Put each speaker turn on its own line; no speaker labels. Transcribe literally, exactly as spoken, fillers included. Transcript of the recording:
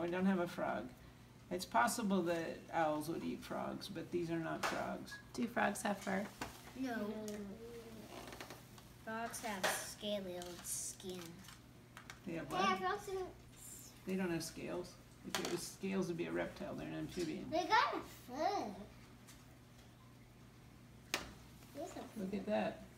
we don't have a frog. It's possible that owls would eat frogs, but these are not frogs.
Do frogs have fur?
No. Frogs have scaly old skin.
They have
They
what?
have frogs and
They don't have scales. If it was scales, it'd be a reptile. They're an amphibian.
they got a fur.
Look at that.